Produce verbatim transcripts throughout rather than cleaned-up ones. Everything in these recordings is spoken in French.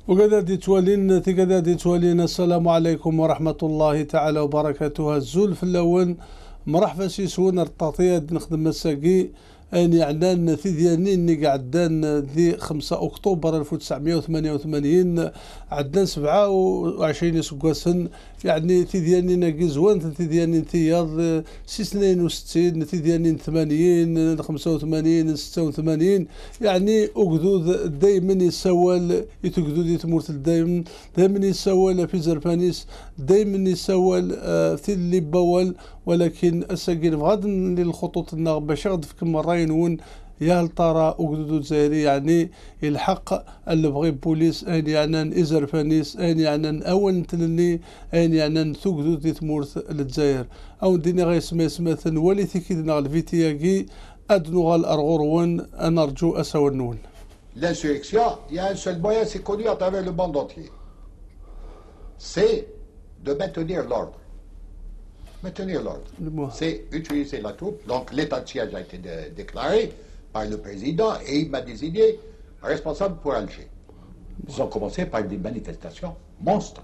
وكذا دي توالين كذا دي توالين السلام عليكم ورحمة الله تعالى وبركاته. الزول في اللون مرحبا سيسون التعطية نخدم الساقي أني عنان في ديانين قعدان ذي خمسة أكتوبر ألف وتسعمائة وثمانية وثمانين عدان سبعة وعشرين سكواسن يعني في ديانين قزوان في ديانين ثياض سنين وستين في ديانين ثمانين خمسة وثمانين ستة وثمانين يعني أقدود دايما يسوال يتقدود يتمورت دايما دايما يسوال في زرفانيس دايما يسوال في اللي بوال ولكن الساقين غاد للخطوط النغ باش غد في كم مرة ينون يا هل ترى أقدود الجزائري يعني الحق اللي بغي بوليس أين يعني إزر فانيس أين يعني أول تلني أين يعني ثقدود يتمورث للجزائر أو ديني غي سما سماثن ولي ثكيدنا الفيتياكي أدنو غال أرغورون أنا أرجو أساونون. L'insurrection, il y a un seul moyen, c'est connu à travers le monde entier. C'est de maintenir l'ordre. Maintenir l'ordre. C'est utiliser la troupe. Donc l'état de siège a été de, déclaré par le président et il m'a désigné responsable pour Alger. Ils ont commencé par des manifestations monstres.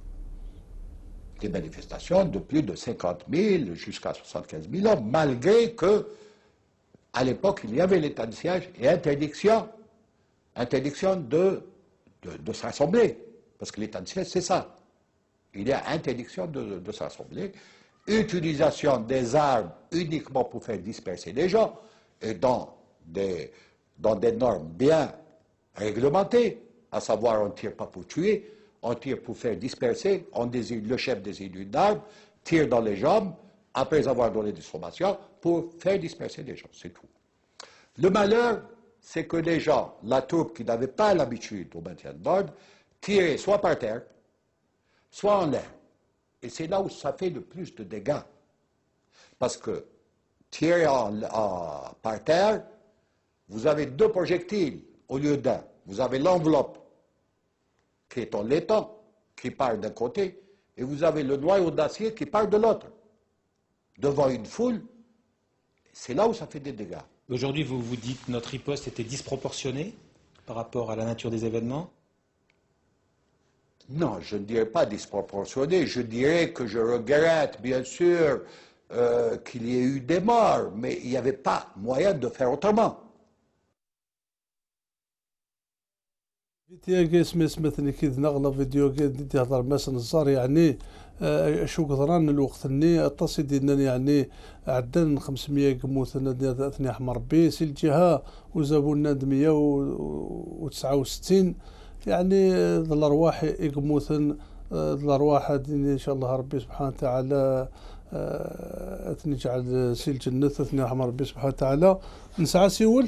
Des manifestations de plus de cinquante mille jusqu'à soixante-quinze mille hommes, malgré que, à l'époque, il y avait l'état de siège et interdiction, interdiction de, de, de se rassembler. Parce que l'état de siège, c'est ça. Il y a interdiction de, de, de se rassembler. Utilisation des armes uniquement pour faire disperser les gens et dans des, dans des normes bien réglementées, à savoir on ne tire pas pour tuer, on tire pour faire disperser, on désigne, le chef désigne une arme, tire dans les jambes, après avoir donné des formations, pour faire disperser les gens, c'est tout. Le malheur, c'est que les gens, la troupe qui n'avait pas l'habitude au maintien de l'ordre, tiraient soit par terre, soit en l'air. Et c'est là où ça fait le plus de dégâts. Parce que tirer en, en, par terre, vous avez deux projectiles au lieu d'un. Vous avez l'enveloppe qui est en laiton, qui part d'un côté, et vous avez le noyau d'acier qui part de l'autre. Devant une foule, c'est là où ça fait des dégâts. Aujourd'hui, vous vous dites que notre riposte était disproportionnée par rapport à la nature des événements? Non, je ne dirais pas disproportionné, je dirais que je regrette, bien sûr, euh, qu'il y ait eu des morts, mais il n'y avait pas moyen de faire autrement. فيديو اسمه مثلا كي نغلى فيديو كي تهضر مثلا الزار يعني شو قدران الوقت اني اتصل ديالنا يعني عدنا خمسمائة قموثنا اثني احمر بي سي الجهه وزابونا مئة وتسعة وستين يعني ذا الارواح يقموثن ذا الارواح ان شاء الله ربي سبحانه وتعالى اثني جعل سي الجنه اثني احمر ربي سبحانه وتعالى نسعى سيول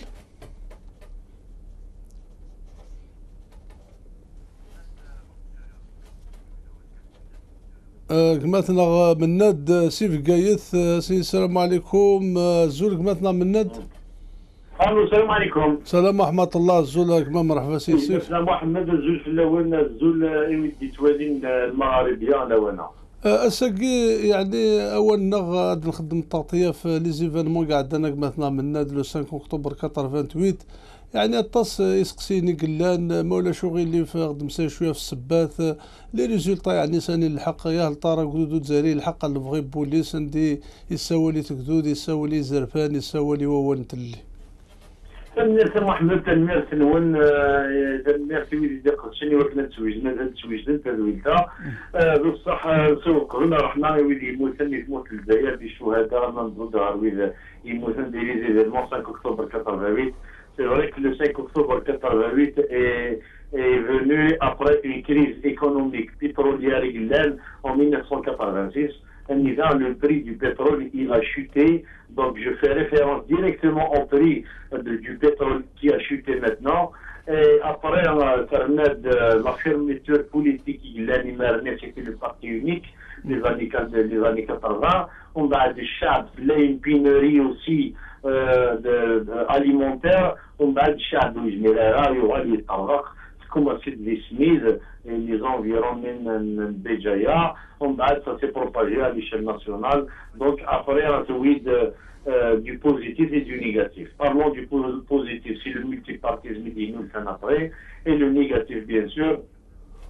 قماتنا مناد سيف قايث سي السلام عليكم زول قماتنا مناد الو السلام عليكم. السلام ورحمة الله الزول كما مرحبا سي سيف. السلام محمد الزول في الاول الزول يودي توالين المغاربيه انا وانا. اساكي يعني اول نغ نخدم التغطيه في لي زيفينمون قاعد انا قماتنا مناد لو خمسة اكتوبر ثمانية وثمانين يعني الطاس يسقسيني قلان مولا شغل اللي خدم شويه في السبات لي ريزولطا يعني ساني الحق يا هل طارق قدود زاري الحق اللي بغي بوليس عندي يساوي لي تكدود يساوي لي زرفان يساوي لي وون تلي تنمير سي محمد تنمير سنون تنمير في ويدي قدشني وكنا تزوجنا زاد تزوجنا تزوجنا بصح سوق هنا رحنا ويدي يموتن يموت الجزائر بالشهداء من ضد عرويد يموتن دي لي زيفينمون خمسة اكتوبر ثمانية. C'est vrai que le cinq octobre quatre-vingt-huit est, est venu après une crise économique pétrolière en mille neuf cent quatre-vingt-six. En disant le prix du pétrole, il a chuté. Donc je fais référence directement au prix de, du pétrole qui a chuté maintenant. Et après, on a de la fermeture politique, c'était le parti unique des années, des années quatre-vingts. On a des chats, une pénurie aussi euh, de, de, alimentaire. On a des chats, il y aura des tabacs, comme c'est des smises, les environs de Béjaïa. On a ça s'est propagé à l'échelle nationale. Donc après, on a de Euh, du positif et du négatif. Parlons du positif, c'est le multipartisme dit nous le après, et le négatif, bien sûr,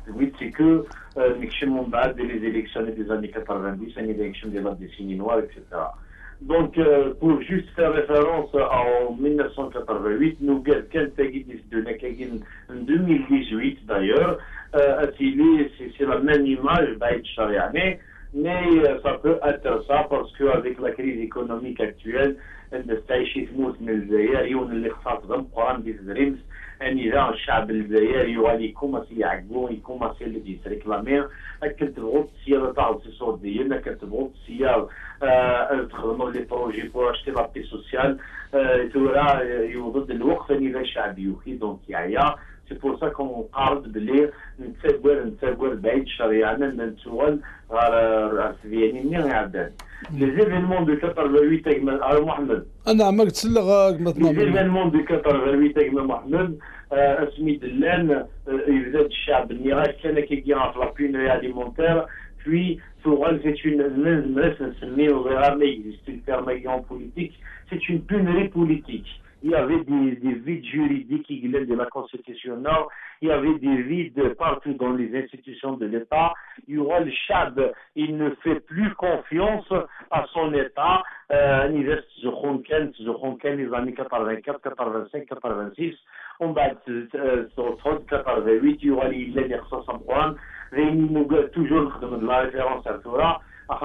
Oui, c'est que l'élection des élections des années quatre-vingt-dix, les élections de la décennie noire, et cetera. Donc, euh, pour juste faire référence en mille neuf cent quatre-vingt-huit, nous avons en deux mille dix-huit d'ailleurs, euh, c'est la même image d'Aïd Shariani, mais euh, ça peut être ça parce qu'avec la crise économique actuelle, نستعيش تموت من الجزائر يون اللي خصها القران ديال الزريمس ان اذا الشعب الجزائري يغادي يكوماسي يعقو يكوماسي اللي يتريكلامي كنتبغوا السياده تاع السيسور ديالنا كنتبغوا السياده تخدموا لي بروجي بور اشتي لابي سوسيال تورا يوضد الوقت ان اذا الشعب يوخي دونك يعيا سي بور سا كون قارد بلي نتسابر نتسابر بعيد شريعنا نتسول غير سفياني منين يعدان Les événements de quatre-vingt-huit avec Mohamed. أنا ما قلت لك Les événements de quatre-vingt-huit avec Mohamed, اسمي دلان يبدا الشعب النيراج كان كيجي في لابينري alimentaire puis Tourelle c'est une menace نسميه غير ما existe une permanence politique, c'est une pénurie politique. Il y avait des, des vides juridiques qui viennent de la Constitution Nord, il y avait des vides partout dans les institutions de l'État. Il y aura le Chad, il ne fait plus confiance à son État. Les années quatre-vingt-quatre, quatre-vingt-cinq, quatre-vingt-six, on va quatre-vingt-huit, il y aura les soixante-trois, toujours de la référence à Torah.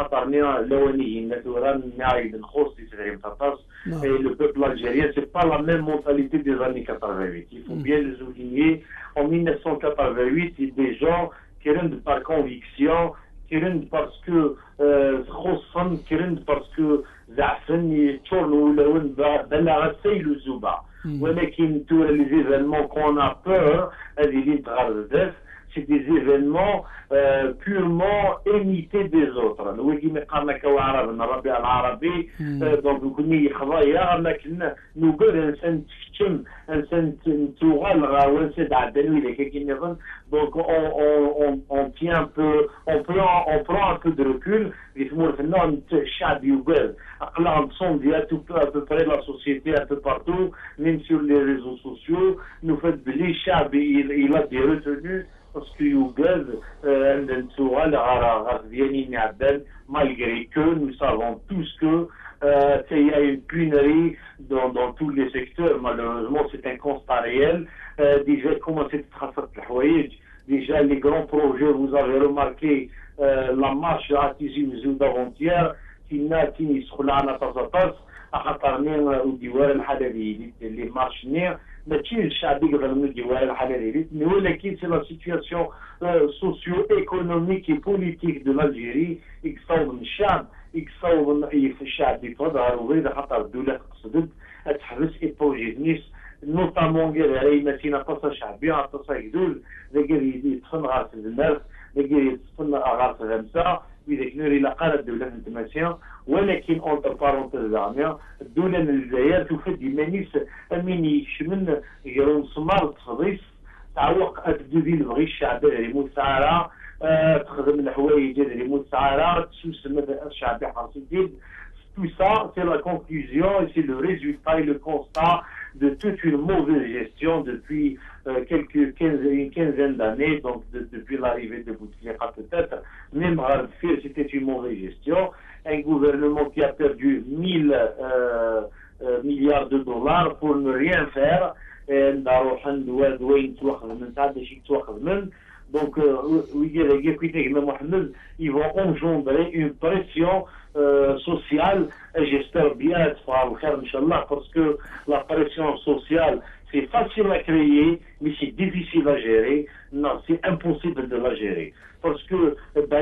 Et le peuple algérien, c'est pas la même mentalité des années quatre-vingt-huit. Il faut bien le souligner. En mille neuf cent quatre-vingt-huit, il y a des gens qui rendent par conviction, qui rendent parce que خصهم qui rendent parce que زعفن يتشورنوا ولون بلغتي الزوبا. ولكن tous les événements qu'on a peur, هذه اللي تغرزت c'est des événements euh, purement imités des autres. Nous avons قارنا كوعرب الربيع العربي دونك كنا خضايا لكن نقول انسان تفتم انسان تغلغ وانسان عدنوي لك كي نظن donc on on on tient un peu on prend on prend un peu de recul يسمون في النوع الشعب يقول اقلام صون ديال à peu près la société un peu partout même sur les réseaux sociaux nous fait بلي الشعب il a des retenues parce que يوجد عند السؤال غير ديالي نعدل malgré que nous savons tous que euh, il y a une pénurie dans, dans tous les secteurs. Malheureusement, c'est un constat réel. Euh, déjà, comment c'est tracer déjà les grands projets, vous avez remarqué euh, la marche à Tizi Ouzou d'avant-hier qui n'a qui se roule à Natazatas à Khatarnia ou Diwar al-Halabi les marches نير ماشي الشعبي غير من الدول الحلالية ولكن c'est la situation euh, socio-économique et politique de l'Algérie يكصوب الشعب يكصوب في الشعب يتظاهر وغير خاطر الدولة تقصد تحبس إبوجينيس نوطامون غير على ماشينا قصة شعبية قصة يدول ذاكر يدخل غاس المرخ ذاكر يدخل غاس غمسة إذا نوري لقى الدولة الانتماسية ولكن اونتر بارونتيز زعما الدولة الجزائر تفد مانيس امين يشمل غير مسمار تفضيس تعوق تدوزي البغي الشعب اللي مسعرة تخدم الحوايج اللي مسعرة تسوس مثلا الشعب حرص الدين. Tout ça, c'est la conclusion et c'est le résultat et le constat de toute une mauvaise gestion depuis euh, quelques quinze, une quinzaine d'années, donc de, depuis l'arrivée de Bouteflika peut-être. Même Radfir, c'était une mauvaise gestion. Un gouvernement qui a perdu mille euh, euh, milliards de dollars pour ne rien faire. Donc, ils vont engendrer une pression euh, sociale et j'espère bien parce que la pression sociale c'est facile à créer mais c'est difficile à gérer. Non, c'est impossible de la gérer parce que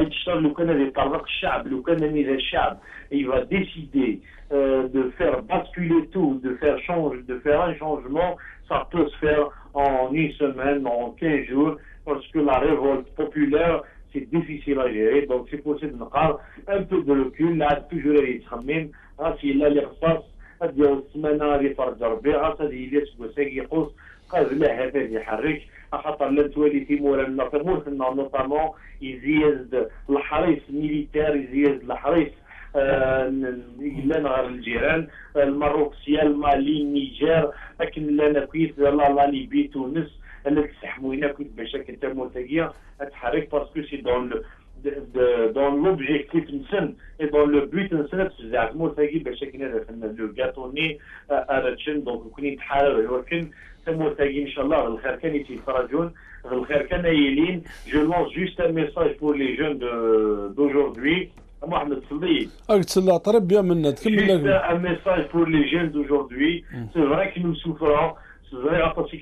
il va décider euh, de faire basculer tout, de faire changer, de faire un changement, ça peut se faire en une semaine, en quinze jours, parce que la révolte populaire, c'est difficile à gérer, donc c'est possible de faire un peu de recul, là, toujours à يتخمم، غاسي لا اللي خصاص، غاديو السمانة غادي فرد ربي، غاس غادي يليس بوساك يقص، قاز لا هذا يحرك، خاطر لا تولي في مورا النصر نوطامون يزيد الحريص ميليتير، يزيد الحريص لنا غير الجيران المغربية المالي النيجر لكن لنا كويس لا لا ليبي تونس اللي تسحمونا كنت باش كنت موثقيه اتحرك باسكو سي دون dans l'objectif et dans le but c'est موثقي باش كنا لو غاتوني اراتشن دونك كوني نتحارب ولكن موثقي ان شاء الله الخير كان يتفرجون الخير كان يلين. Je lance juste un message pour les jeunes d'aujourd'hui. Mohamed Salih. Juste un message pour les jeunes d'aujourd'hui. C'est vrai que nous souffrons. C'est vrai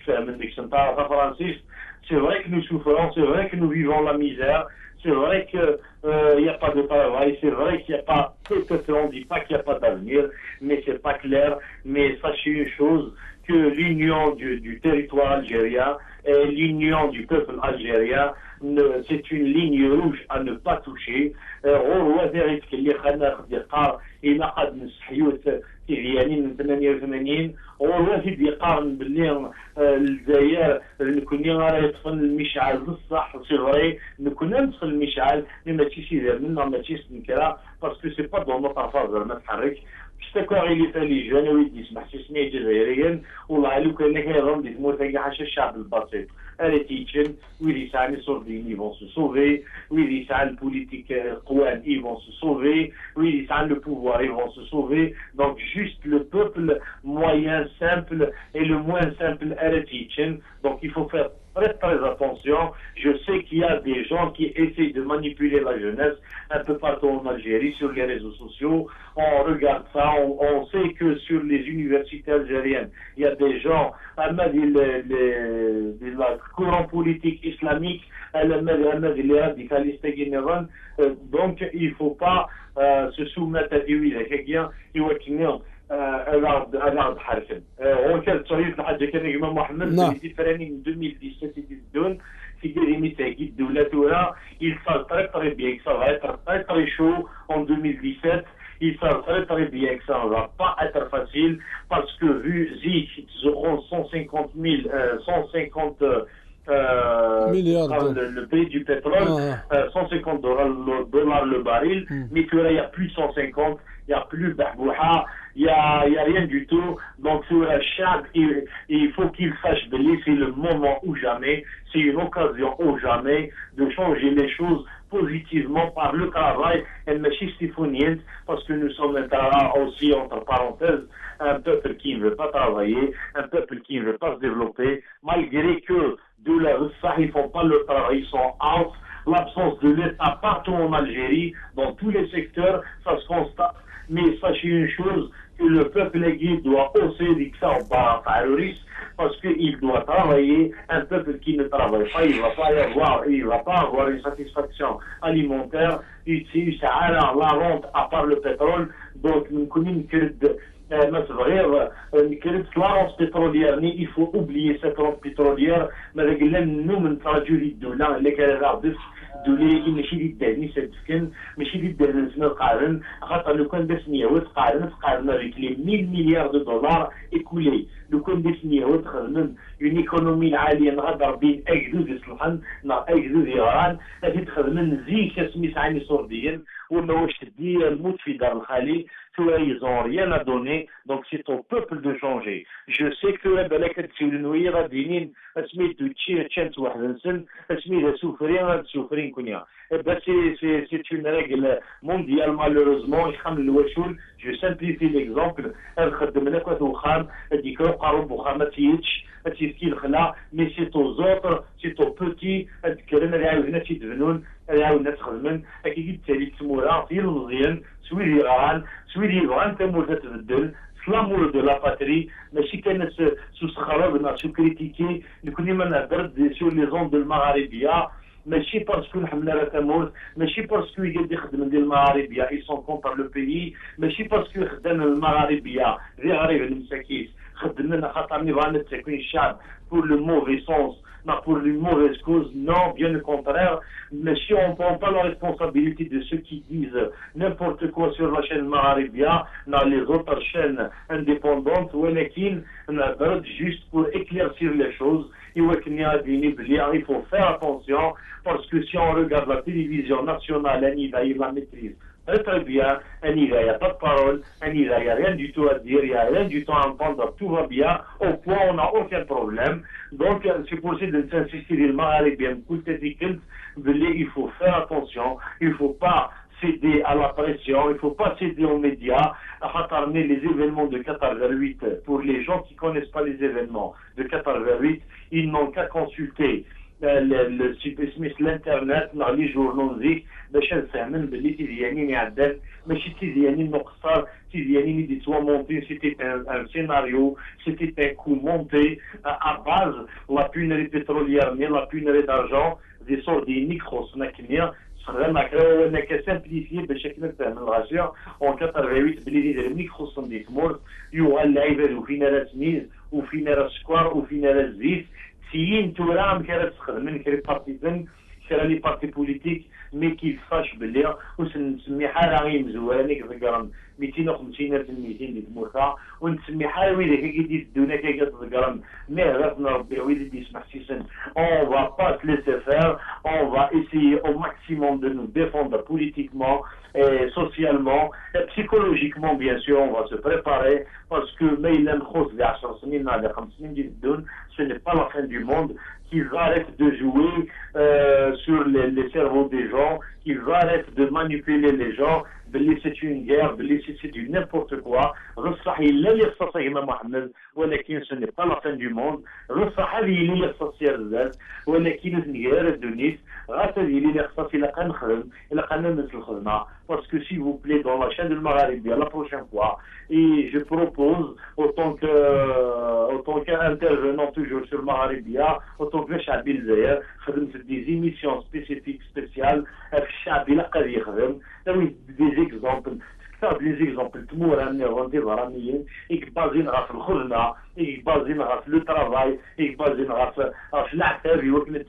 c'est vrai que nous souffrons. C'est vrai que nous vivons la misère. C'est vrai qu'il n'y euh, a pas de travail. C'est vrai qu'il n'y a pas. Peut-être on ne dit pas qu'il n'y a pas d'avenir, mais c'est pas clair. Mais sachez une chose, que l'union du, du territoire algérien et l'union du peuple algérien, c'est une ligne rouge à ne pas toucher. هو ذلك اللي خلنا ناخذ قرار الى قد نستحيوت تيغياني من ثمانية وثمانين وهو في يقارن باللي الجزائر كنا راه يطفن المشعل بصح سي فري كنا ندخل المشعل مي ماشي شي دار منا ماشي نكره باسكو سي با دون نوتر فازر ما تحرك اشتكوا اللي تالي جانا ويدي يسمح سميه جزائريا والله لو كان كيهضر ديك موثقي حاشا الشعب البسيط elle est teaching, oui, les salles ils vont se sauver, oui, les salles politiques, ils vont se sauver, oui, les salles le pouvoir, ils vont se sauver. Donc, juste le peuple moyen, simple et le moins simple, elle est teaching. Donc, il faut faire très très attention. Je sais qu'il y a des gens qui essayent de manipuler la jeunesse un peu partout en Algérie, sur les réseaux sociaux. On regarde ça, on, on sait que sur les universités algériennes, il y a des gens, les, les, les courants politiques islamiques, les radicalistes, donc il ne faut pas euh, se soumettre à des quelqu'un الارض الارض حرفا وكانت صريف الحاجه كان يجمع محمد في فراني من ألفين وسبعطاش يدون في ديريمي تاكيد الدوله تورا يصال طريق طريق bien que ça va être très très chaud en deux mille dix-sept il sera très très bien que ça ne va pas être facile parce que vu Zik ils auront cent cinquante mille cent cinquante Euh, le, le prix du pétrole, ah. euh, cent cinquante dollars le, dollars le baril, mm. mais que là il y a plus de cent cinquante, il y a plus d'Ahbouha, il y a, il y a rien du tout. Donc sur la charte, il, il faut qu'il sache belé, c'est le moment ou jamais, c'est une occasion ou jamais de changer les choses positivement par le travail et le chiffonienne, parce que nous sommes aussi entre parenthèses un peuple qui ne veut pas travailler, un peuple qui ne veut pas se développer, malgré que de la ça ils font pas le travail, ils sont out, l'absence de l'État partout en Algérie, dans tous les secteurs, ça se constate. Mais sachez une chose, que le peuple guide doit aussi dire ça au terroriste, parce qu'il doit travailler. Un peuple qui ne travaille pas, il ne va pas y avoir, il va pas avoir une satisfaction alimentaire. Ici, ça a la rente à part le pétrole, donc nous connaissons que ما صغير كانت لارونس بتروليير il faut oublier cette rente pétrolière ما قلنا انه من تراجل الدوله اللي كان غادف الدوله ماشي دي الدهني سدفكن ماشي دي الدهن سنه قارن خاطر لو كان داس نياوت قارن قارن avec les mille milliards de dollars écoulés لو كان داس نياوت خدمن une économie العاليه نغدر بين اجدود يصلحن نا اجدود ايران غادي تخدمن زي كاسمي سعاني سعوديا وما واش تدي الموت في دار الخالي ils n'ont rien à donner, donc c'est au peuple de changer. Je sais que la balaka tsilunouye radinin asmi de tchant wahdansen asmi de souffrir de souffrir kunya. Et ben c'est c'est c'est une règle mondiale malheureusement. Je simplifie l'exemple. Elle khadmna kwa kham dikro qarub khamatich تيسكيل خلا مي سي تو زوتر سي تو بوتي الكلام اللي عاودنا تيدفنون اللي عاودنا تخدمن اكيد بالتالي تمورا في المزيان سوي لي غان سوي لي غان تمور تتبدل سلامور دو لا باتري ماشي كانت سو سخربنا سو كريتيكي كنا ما نهضر سور لي زون دو المغاربيه ماشي باسكو الحمله راه تموت ماشي باسكو يقدر يخدم ديال المغاربيه اي سون كونتر لو بيي ماشي باسكو خدام المغاربيه غير غريب المساكين خدمنا خاطر نبغى نتكوين الشعب pour le mauvais sens, non pour une mauvaise cause, non, bien le contraire. Mais si on ne prend pas la responsabilité de ceux qui disent n'importe quoi sur la chaîne Maharibia, dans les autres chaînes indépendantes, ou juste pour éclaircir les choses, il faut faire attention, parce que si on regarde la télévision nationale, elle a la maîtrise très bien, il n'y a pas de parole, il n'y a rien du tout à dire, il n'y a rien du tout à entendre, tout va bien, au point on n'a aucun problème. Donc c'est pour ça de s'insister le Maghreb bien, il faut faire attention, il ne faut pas céder à la pression, il ne faut pas céder aux médias, à ramener les événements de Qatar vers huit. Pour les gens qui ne connaissent pas les événements de Qatar vers huit, ils n'ont qu'à consulter le site l'internet dans les journaux باش نفهمن باللي تيزيانين يعدل ماشي تيزيانين نقصر تيزيانين دي سوا مونتي سيتي ان سيناريو سيتي ان كو مونتي à base la punerie pétrolière mais la punerie d'argent des sortes de micros نكنيا صغير ماكرا انا كسامبليفي باش نفهم الغاشيه اون ثمانية وثمانين بلي دي الميكروس دي تمور يوغا اللعيبه وفينا راه سميز وفينا راه السكر وفينا راه الزيت سيين تورام كرا تخدم من كري بارتيزان كرا لي بارتي بوليتيك مي كيفاش بلي ونسمي حاله غير مزواني كذكرن مئتين وخمسين ألف مئتين ديال الموثا ونسمي حاله ويلي كيدي الدونه كيتذكرن مي غير ربي ويلي يسمح سيسن اون فا با ليسي فير اون فا ايسيي او ماكسيموم دو نو ديفوندر بوليتيكمون et socialement et psychologiquement bien sûr on va se préparer parce que mais il aime خص دي عشر سنين على خمس سنين ديال الدون ce n'est pas la fin du monde qu'ils arrêtent de jouer euh, sur les, les cerveaux des gens, qu'ils arrêtent de manipuler les gens, c'est une guerre, c'est du n'importe quoi. Ce n'est pas la fin du monde. Parce que s'il vous plaît, dans la chaîne de Maghreb, la prochaine fois, et je propose, autant que, autant qu'intervenant toujours sur Maghrébia, autant que Chabil Zahir, des émissions spécifiques, spéciales, Chabil Qadir, des exemples. des exemples et qui basent sur le khurna, et qui basent sur le travail, et qui basent sur l'acteur,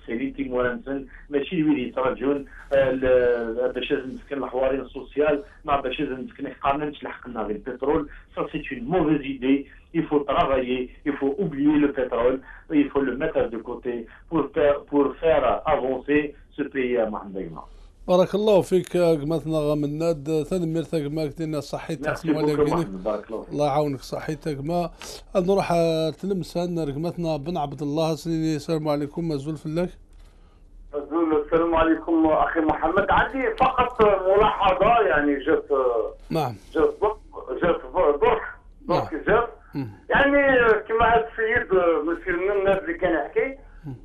ماشي اللي يترجون باش نسكن الحوارين السوسيال ما باش نسكن قانونش لحقنا بالبترول ça c'est une mauvaise idée il faut travailler il faut oublier le pétrole il faut le mettre de côté pour faire pour faire avancer ce pays à Mohamed. بارك الله فيك قمتنا غمناد ثاني ميرتك ما كدينا صحيتك الله يعاونك صحيتك ما نروح تلمس قمتنا بن عبد الله سيدي السلام عليكم مزول فلك. السلام عليكم اخي محمد عندي فقط ملاحظه يعني جات نعم جات جات درك درك جات يعني كما هذا السيد مسير من الناس اللي كان يحكي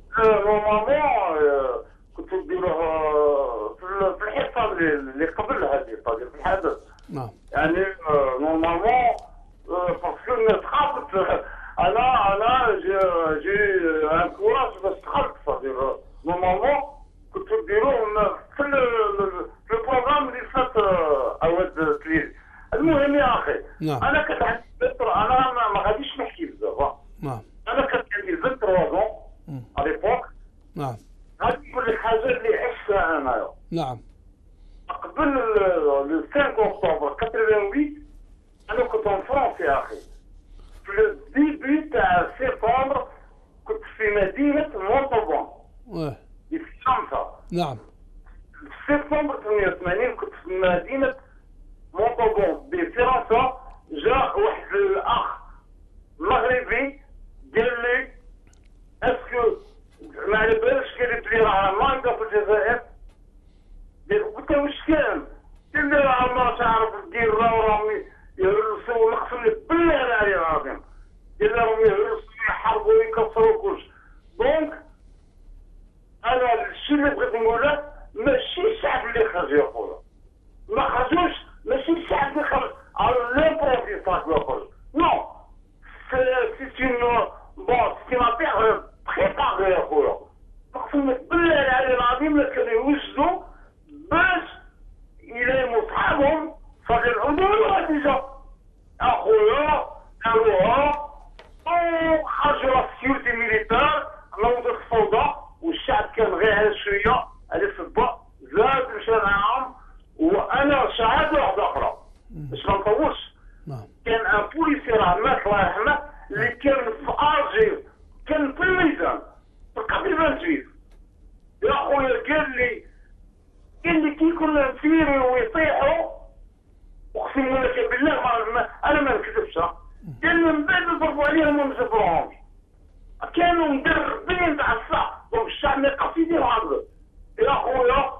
نورمالمون كنتو ديروه في الحصه اللي قبل هذه الطريقه في الحدث نعم يعني نورمالمون باسكو الناس خافت انا انا جي جي ان كوراج باش دخلت صدير نورمالمون كنتو ديروه في البروغرام اللي فات عواد تليل. المهم يا اخي نعم. انا كنت عندي انا ما غاديش نحكي بزاف نعم. انا كنت عندي ثلاثة وعشرين عام على ليبوك نعم. غادي نقول لك حاجه اللي عشتها انايا. نعم. قبل لو خمسة اكتوبر ثمانية وثمانين انا كنت في فرنسا يا اخي في الديبي تاع سبتمبر كنت في مدينه مونطوبون اه في فرنسا. نعم. في سبتمبر ثمانية وثمانين كنت في مدينه مونطوبون بفرنسا. جاء واحد الاخ مغربي قال لي اسكو ما على بالكش قال لي راه مانكا في الجزائر. قلت له واش كان؟ قال لي راه ما تعرف دير راهم يهرسوا نقسم لك بالله العلي العظيم قال لي راهم يهرسوا يحاربوا يكسروا كلشي. دونك انا الشيء اللي بغيت نقوله ماشي الشعب اللي خرج يا خويا ما خرجوش ماشي الشعب اللي خرج على لامبروفيساج اللي خرج نو سي اون بون سي اون افير بريباري يا خويا نقسم لك بالله العلي العظيم لا كانوا يوجدوا باش يلاموا صحابهم صافي العدول ديجا اخويا داروها وخرجوا السيورتي ميليتار نوضوا الفوضى والشعب كان غير على شويه على الصبا زاد مشى معاهم. وانا شهاده واحده اخرى باش ما نطولش كان ان بوليسي راه مات الله يرحمه اللي كان في الجير كان في الميدان في قبل ما نجيب يا خويا قال لي قال لي كي كنا نسيروا ويطيحوا لازم نضربوا عليهم وما نجبروهمش. كانوا مدربين تاع الصح، دونك الشعب ما يبقاش يدير عرض. يا خويا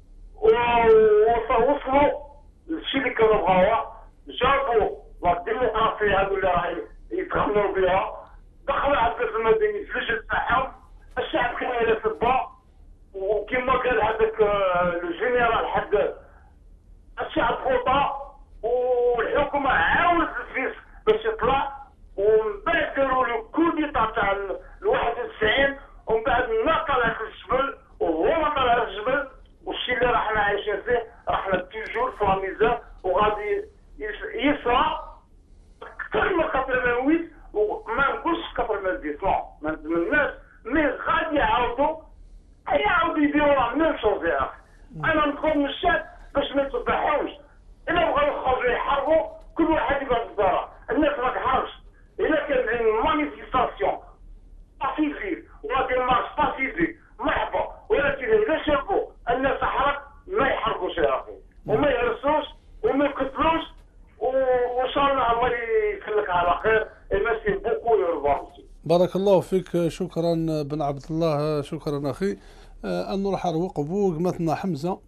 ووصلوا للشيء اللي كانوا بغاوه، جابوا الديمقراطيه هذو اللي راه يتغنوا بها، دخلوا عبد المدني في اللجنه تاعهم، الشعب كان يلفبا، وكما قال هذاك الجنرال حداد الشعب فوطا، والحكومه عاودت الفيس باش يطلع، ومن بعد داروا له كوديتا تاع ال واحد وتسعين، ومن بعد ما طلعت للجبل وهو ما طلع للجبل، والشيء اللي راحنا عايشين فيه راحنا توجور في لاميزان، وغادي يسرى اكثر من ثمانين وما نقولش ثمانين ما نتمناش، مي غادي يعاودوا يعاودوا يديروا ميم شوز يا اخي. انا ندخل من الشعب باش ما يتبعوش، الا بغاو يخرجوا يحاربوا كل واحد يبقى في داره، الناس ما تحاربش. الا كان عندنا مانيفيستاسيون باسيفيك ولا دي مارش باسيفيك مرحبا، ولكن اذا شافوا الناس حرق ما يحرقوش يا اخي، وما يهرسوش وما يقتلوش، وان شاء الله الله يخليك على خير. ميرسي بوكو يا بارك الله فيك، شكرا بن عبد الله، شكرا اخي. أه أن نروح نروق بو قمتنا حمزه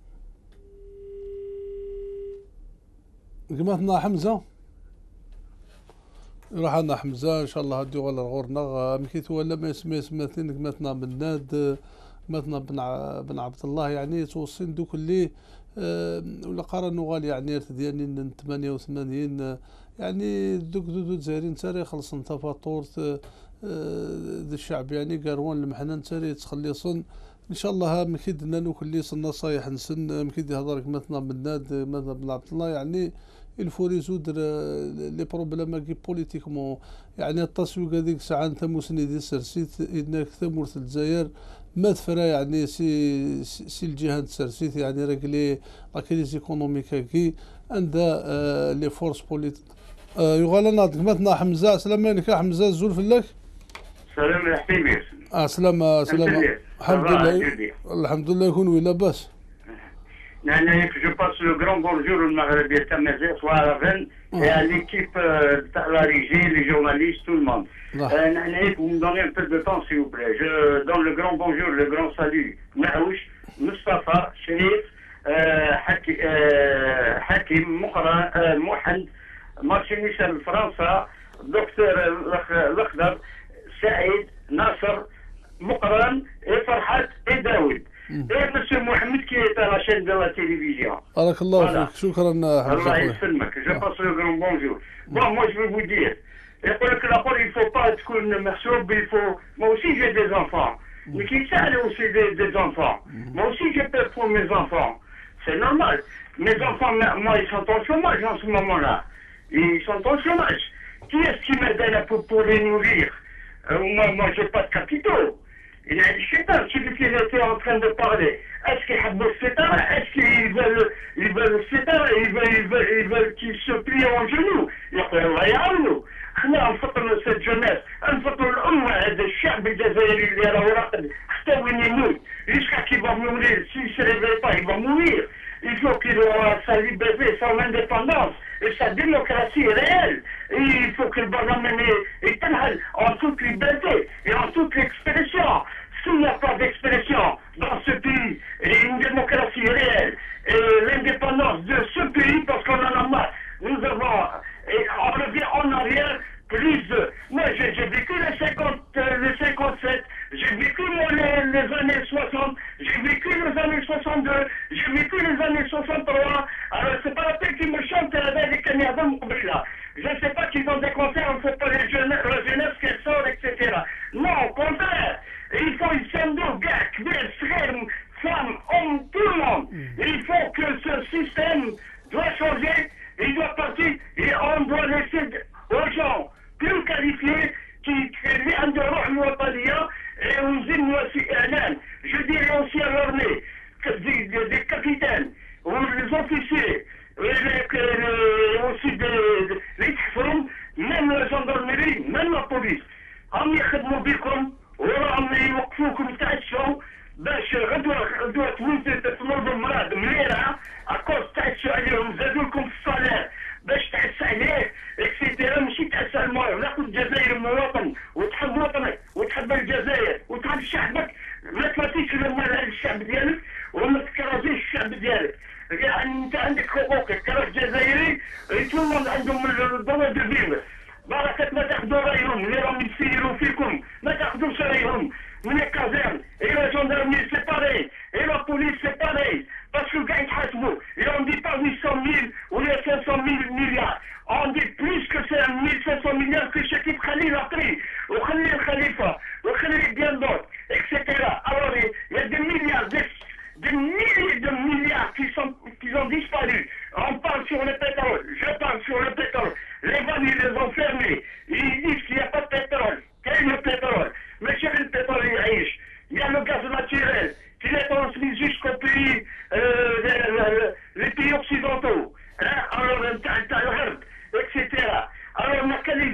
قمتنا حمزه راح لنا حمزه ان شاء الله هدي ولا غورنا مكيت ولا ما يسمى سماتين قمتنا بناد قمتنا بن بن عبد الله، يعني توصين دوك اللي أه ولا قارنوا غالي يعني ديالي ثمانية وثمانين، يعني دوك دو زايرين تاري خلص انت فاتور ذا الشعب، يعني قاروان المحنان تاري تخلصن ان شاء الله. مكيدنا نوك اللي صنا صايح نسن مكيد هضرك مثلا بالناد مثلا بن عبد الله، يعني الفو ريزودر لي بروبليم كي بوليتيكمون، يعني التسويق هذيك ساعه انت مسندي سرسيت انك ثمورت الجزائر ما تفرا، يعني سي سي الجهه تسرسيت، يعني راكلي راكليز ايكونوميك كي عندها آه لي فورس بوليتيك. آه يغال ناضك مثلا حمزه، السلام عليكم حمزه الزول فلاك. سلام يا حبيبي. اه سلام سلام الحمد لله الحمد لله يكون وي لاباس. يعني جو باس لو غران بونجور المغربي تمازيغ سوارافن et à l'équipe de la régie, les journalistes, tout le monde. Euh, vous me donnez un peu de temps, s'il vous plaît. Je donne le grand bonjour, le grand salut. Naouch, Mustafa, Sherif, Hakim, Moukra, Mohand, Martin Michel, François, Docteur Lakhdar, Saïd, Nasser, Moukran, et Farhat, et Daoud. Et monsieur Mohamed qui est à la chaîne de la télévision. بارك الله فيك، شكرا الله يسلمك. Je passe le grand bonjour. Bon, moi je vais vous dire, il ne faut pas être une merceau, il faut... Moi aussi j'ai des enfants. Mais qui sait aussi des, des enfants. Moi aussi j'ai peur pour mes enfants. C'est normal. Mes enfants, moi, ils sont en chômage en ce moment-là. Ils sont en chômage. Qui est-ce qui m'aide pour, pour les nourrir? euh, Moi, moi j'ai pas de capitaux. Il a dit, je sais pas, celui qui était en train de parler. Est-ce qu'ils veulent le fétard? Est-ce qu'ils veulent, ils veulent le fétard? Ils veulent, ils veulent, ils veulent qu'ils se plient en genoux. يقول الله يعاونوا. خلينا نفطروا cette jeunesse. نفطروا الأمة هذا الشعب الجزائري اللي راه راقد حتى وين يموت. Jusqu'à qu'il va mourir. S'il ne se réveille pas, il va mourir. Il faut qu'il ait sa liberté, son indépendance et sa démocratie réelle. Et il faut que le Parlement est en toute liberté et en toute expression. S'il n'y a pas d'expression dans ce pays et une démocratie réelle et l'indépendance de ce pays, parce qu'on en a marre, nous avons, et on revient en arrière, plus de... Moi, j'ai vécu les, cinquante, les cinquante-sept, j'ai vécu moi, les, les années soixante, j'ai vécu les années soixante-deux, j'ai vécu les années soixante-trois. Alors, c'est pas la peine qu'ils me chantent avec des Canadiens là. Je ne sais pas qu'ils ont des concerts, on ne fait pas les jeunes, la jeunesse qu'elle sort, et cetera. Non, au contraire. Il faut une syndic, gars, frères, femmes, hommes, tout le monde. Il faut que ce système doit changer, il doit partir, et on doit laisser aux gens plus qualifiés qui viennent de l'Ouattania et aux îles. Je dirais aussi à l'armée, des, des, des capitaines, ou les officiers, et les, les, aussi des, les femmes, même la gendarmerie, même la police. هم يخدموا بكم وراهم يوقفوكم تعشوا باش غدوه غدوه تموتوا تمرضوا مرض مليره اكوز تعشوا عليهم زادوا لكم في الصالير باش تعس عليه اكسيتيرا ماشي تعس على المرض ناخذ الجزائر الجزائر من الوطن وتحب وطنك وتحب الجزائر وتحب شعبك ما تفاتيش لما الشعب ديالك وما تكرهش الشعب ديالك. يعني انت عندك حقوقك كراجل جزائري يتولوا عندهم الدور دو فيغ. بركة ما تاخذوا رايهم اللي راهم يسيروا فيكم ما تاخذوش رايهم من الكازيرن الى جندرمي سي باري الى بوليس سي باري باسكو كاع يتحاسبوا اون دي با ثمانمية ميل ولا خمسمية مليار اون دي بلوس كو سي ألف وخمسمية مليار في شكيب خليل عطري وخلي الخليفه وخلي بيان دوت اكسيتيرا. الوغ يا دي مليار دي des milliers de milliards qui, sont, qui ont disparu. On parle sur le pétrole, je parle sur le pétrole. Les vannes, ils les ont fermés. Ils disent qu'il n'y a pas de pétrole. Quel est le pétrole? Mais chez le pétrole, il riche. Il y a le gaz naturel qui est transmis jusqu'aux pays, euh, les, les, les pays occidentaux. Hein? Alors, et cetera. Alors,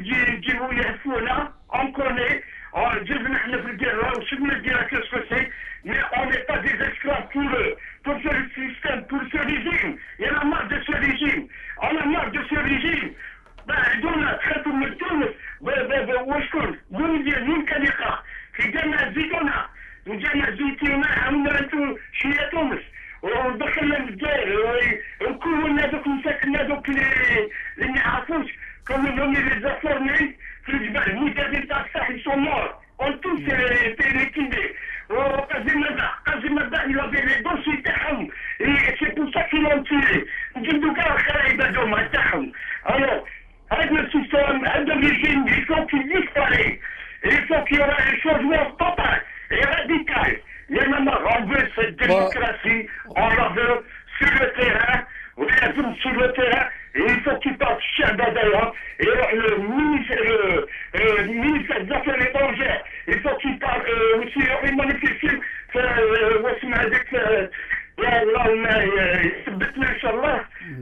on connaît, on qu'est-ce que c'est, mais on n'est pas des esclaves pour, le, pour ce système, pour ce régime. Il y en a marre de ce régime. On a marre de ce régime. Ben, دولنا تخافوا من تونس وشكون؟ وين وين كان يقع؟ في جامعة زيتونة، وجامعة زيتونة عملنا انتم شوية تونس، ودخلنا الجزائر وكل هذوك المساكن هذوك اللي ما يعرفوش كانوا هم لي زافورني في الجبال، المدربين تاع الساحل سون مور، اون توس تي ليكيدي. وقاسم مباح قاسم مباح il avait les dossiers تاعهم، c'est pour ça qu'ils l'ont tué. نجبدو كاع الخرايب هذوما تاعهم. Alors, avec le système, avec le régime, il faut qu'il disparaisse. Il faut qu'il y ait un changement total et radical. Il y en a marre, on veut cette démocratie, on la veut sur le terrain, on la veut sur le terrain, et il faut qu'il parte chez d'ailleurs, et le ministère, le, le ministère des Affaires étrangères, il faut qu'il parte euh, aussi une manifestation, واسمع هذيك اللهم يثبتنا ان شاء الله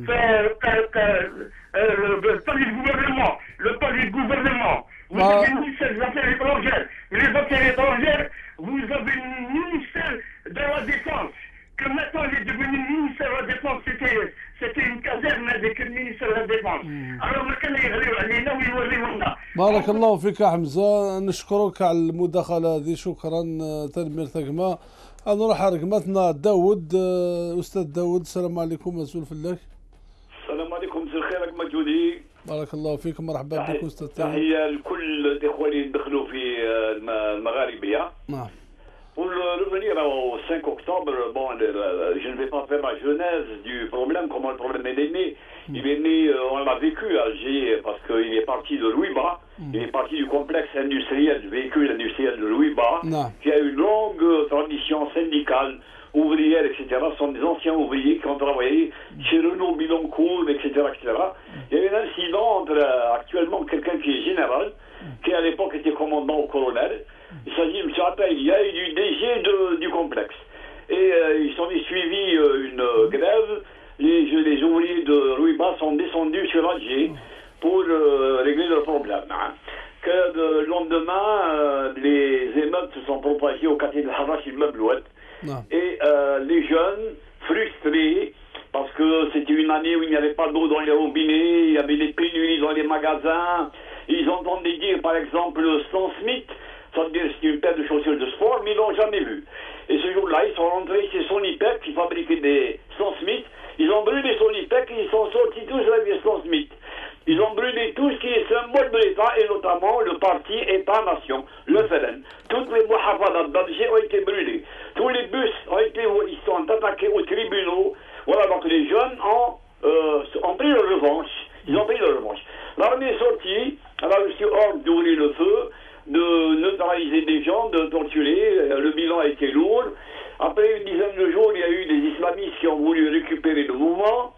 le palais du gouvernement, le palais du gouvernement. Vous ah. avez le ministère des Affaires étrangères. Mais les Affaires étrangères, vous avez le ministère de la Défense. Que maintenant il est devenu ministère de la Défense, c'était, c'était une caserne avec le ministère de la Défense. Mm. Alors ما كان يغريو علينا ويوريونا. بارك الله فيك يا حمزة، نشكرك على المداخلة هذه، شكرا تنمير ثقمة. نروح على رقمتنا داود، أستاذ داود، السلام عليكم، مسؤول فلاك. السلام عليكم، مساء الخير مجهودي. بارك الله فيك، مرحبا بك استاذ. تحية لكل الاخوة اللي دخلوا في المغاربية. نعم. Pour revenir au cinq octobre, bon, le, le, je ne vais pas faire la genèse du problème, comment le problème est né. Mm. Il est né, euh, on l'a vécu à Alger parce qu'il est parti de Louiba, mm. il est parti du complexe industriel, du véhicule industriel de Louiba, no. qui a une longue tradition syndicale, ouvrière, et cetera. Ce sont des anciens ouvriers qui ont travaillé mm. chez Renault, Biloncourt, et cetera, et cetera. Mm. Il y a eu un incident entre euh, actuellement quelqu'un qui est général, mm. qui à l'époque était commandant au colonel. Il s'agit de M. Attaï, il y a eu du D G de, du complexe. Et euh, ils sont suivis euh, une euh, grève. Les, les ouvriers de Louiba sont descendus sur Alger pour euh, régler le problème. Hein. Que le lendemain, euh, les émeutes se sont propagées au quartier de Harash immeuble Oued. Et euh, les jeunes, frustrés, parce que c'était une année où il n'y avait pas d'eau dans les robinets, il y avait des pénuries dans les magasins. Ils entendaient dire, par exemple, Stan Smith, c'est-à-dire c'est une paire de chaussures de sport, mais ils l'ont jamais vu. Et ce jour-là, ils sont rentrés chez Sonipec, qui fabriquait des Stan Smith. Ils ont brûlé Sonipec et ils sont sortis tous avec des Stan Smith. Ils ont brûlé tout ce qui est symbole de l'État, et notamment le parti État-Nation, le F L N. Toutes les muhafadas d'Alger ont été brûlés. Tous les bus ont été, ils sont attaqués aux tribunaux. Voilà, donc les jeunes ont, euh, ont pris leur revanche. Ils ont pris leur revanche. L'armée est sortie, elle a reçu ordre d'ouvrir le feu, de neutraliser des gens, de torturer. Le bilan a été lourd. Après une dizaine de jours, il y a eu des islamistes qui ont voulu récupérer le mouvement.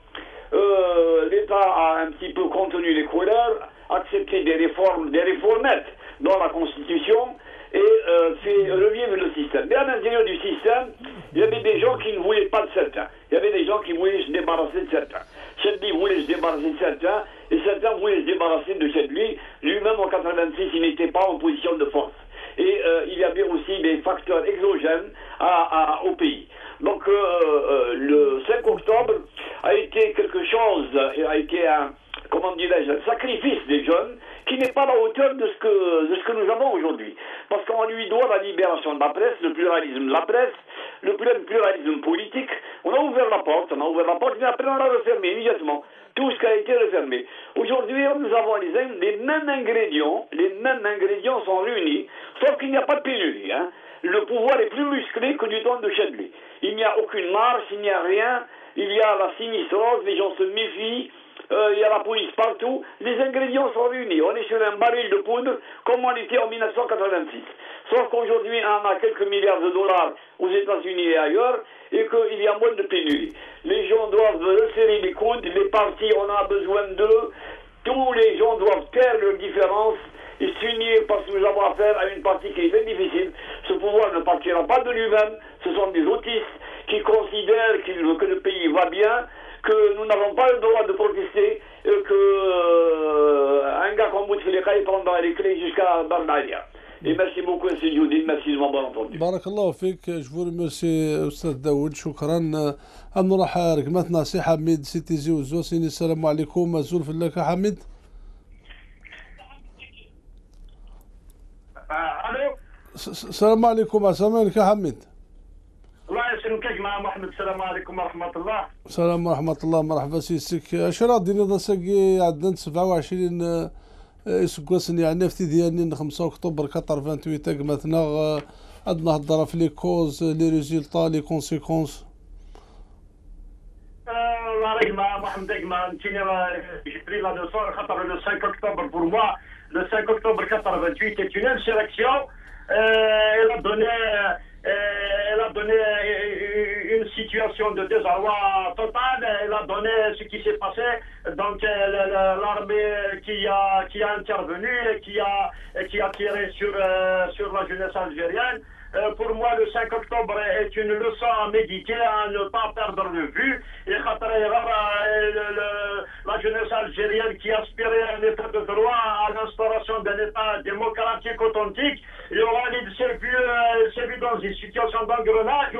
Euh, L'État a un petit peu contenu les colères, accepté des réformes, des réformettes dans la Constitution et euh, fait revivre le système. Mais à l'intérieur du système, il y avait des gens qui ne voulaient pas de certains. Il y avait des gens qui voulaient se débarrasser de certains. Chedli voulait se débarrasser de certains et certains voulaient se débarrasser de Chedli. Lui-même en quatre-vingt-six, il n'était pas en position de force. Et euh, il y avait aussi des facteurs exogènes à, à, au pays. Donc euh, euh, le cinq octobre a été quelque chose, a été un, comment dirais-je, un sacrifice des jeunes qui n'est pas à la hauteur de ce que, de ce que nous avons aujourd'hui. Parce qu'on lui doit la libération de la presse, le pluralisme de la presse, le pluralisme politique. On a ouvert la porte, on a ouvert la porte, mais après on l'a refermé immédiatement. Tout ce qui a été refermé. Aujourd'hui, nous avons les, les mêmes ingrédients, les mêmes ingrédients sont réunis, sauf qu'il n'y a pas de pénurie. Hein. Le pouvoir est plus musclé que du temps de Chadli. Il n'y a aucune marche, il n'y a rien, il y a la sinistrose, les gens se méfient, euh, il y a la police partout, les ingrédients sont réunis. On est sur un baril de poudre comme on était en mille neuf cent quatre-vingt-six. Sauf qu'aujourd'hui, on a quelques milliards de dollars aux États-Unis et ailleurs, et qu'il y a moins de pénurie. Les gens doivent resserrer les coudes, les partis, on a besoin d'eux, tous les gens doivent faire leurs différences et s'unir parce que nous avons affaire à une partie qui est très difficile. Ce pouvoir ne partira pas de lui-même, ce sont des autistes qui considèrent que le pays va bien, que nous n'avons pas le droit de protester, et que euh, un gars comme Bouteflika prendra les clés jusqu'à Barnalia. Et merci beaucoup, M. Dioudine, merci de m'avoir entendu. بارك الله فيك. جو ريميرسي استاذ داود، شكرا. أنا راح رقمتنا سي حميد سي تيزي وزوسيني. السلام عليكم. أزول في لك حميد. الو السلام عليكم. السلام عليكم حميد. الله يسلمك مع محمد. السلام عليكم ورحمه الله. السلام ورحمة الله. مرحبا سيسك. اش راضيني داساكي عندنا سبعة وعشرين اسكواسن يعني في ديالنا خمسة أكتوبر ثمانية وثمانين مثلا عندنا هضره في لي كوز لي ريزولطا لي كونسيكونس. الله راك مع محمد ما نتيني جبري لا لوسون خاطر لو خمسة أكتوبر بور موا لو خمسة أكتوبر ثمانية وثمانين est une insurrection. Elle a donné elle a donné une situation de désarroi total. Elle a donné ce qui s'est passé. Donc l'armée qui a qui a intervenu et qui a qui a tiré sur sur la jeunesse algérienne. Euh, pour moi, le cinq octobre est une leçon à méditer, à ne pas perdre de vue. Et la jeunesse algérienne qui aspirait à un état de droit, à l'instauration d'un état démocratique authentique, et on s'est vu, s'est vu dans une situation d'engrenage.